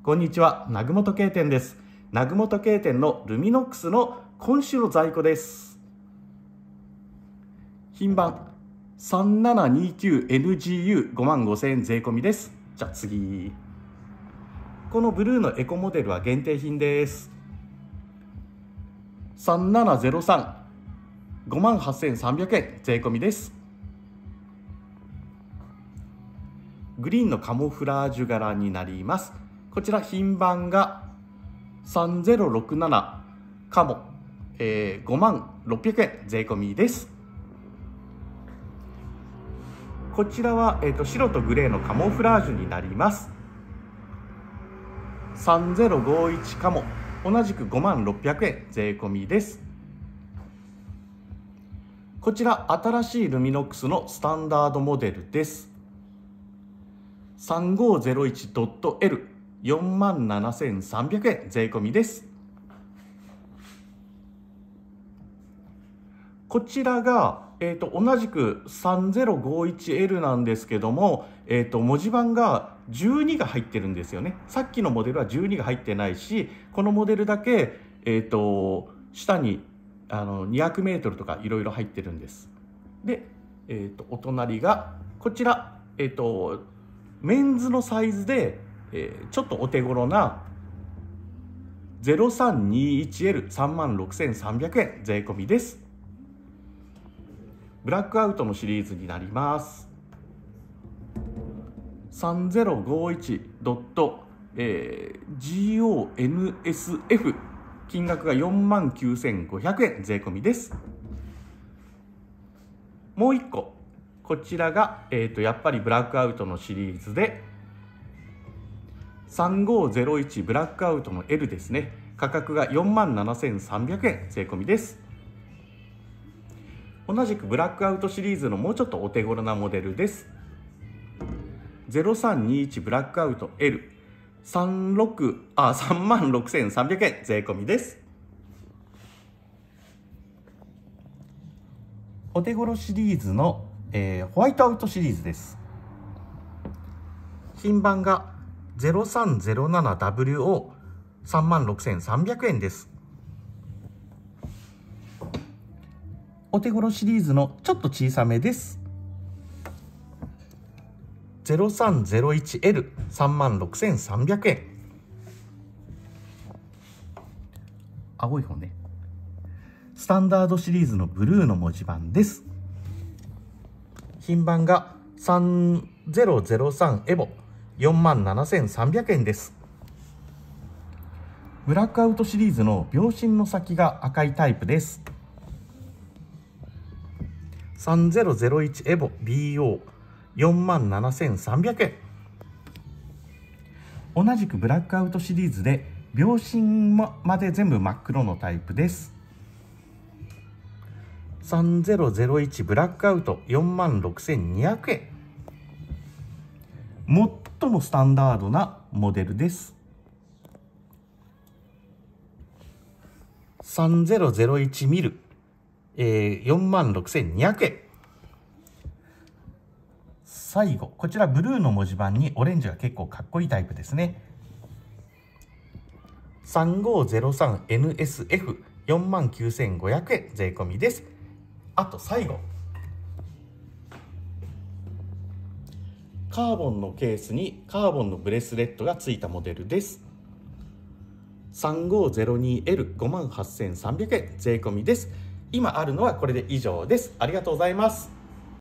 こんにちは、南雲時計店です。南雲時計店のルミノックスの今週の在庫です。品番 3729NGU55000 円税込みです。じゃあ次。このブルーのエコモデルは限定品です。3703 58,300 円税込みです。グリーンのカモフラージュ柄になります。こちら品番が3067カモ、56,000 円税込みです。こちらは、白とグレーのカモフラージュになります。3051カモ、同じく56,000 円税込みです。こちら新しいルミノックスのスタンダードモデルです。3501.L、47,300 円税込みです。こちらが、同じく 3051L なんですけども、文字盤が12が入ってるんですよね。さっきのモデルは12が入ってないし、このモデルだけ、下に200メートルとかいろいろ入ってるんです。で、お隣がこちら、メンズのサイズで、ちょっとお手頃な 0321L36,300 円税込みです。ブラックアウトのシリーズになります。3051.GONSF、金額が 49,500 円税込みです。もう一個、こちらが、やっぱりブラックアウトのシリーズで3501ブラックアウトの L ですね。価格が 47,300 円税込みです。同じくブラックアウトシリーズのもうちょっとお手頃なモデルです。0321ブラックアウト L、36,300 円税込みです。お手頃シリーズの、ホワイトアウトシリーズです。品番が 0307WO36,300 円です。お手頃シリーズのちょっと小さめです。0301L36,300 円。青い方ね。スタンダードシリーズのブルーの文字盤です。品番が3003エボ、47,300 円です。ブラックアウトシリーズの秒針の先が赤いタイプです。3001エボ BO、47,300 円。同じくブラックアウトシリーズで秒針まで全部真っ黒のタイプです。3001ブラックアウト 46,200 円。最もスタンダードなモデルです。3001ミル、46,200 円。最後、こちらブルーの文字盤にオレンジが結構かっこいいタイプですね。3503NSF、49,500 円税込みです。あと最後、カーボンのケースにカーボンのブレスレットがついたモデルです。3502L58,300 円税込みです。今あるのはこれで以上です。ありがとうございます。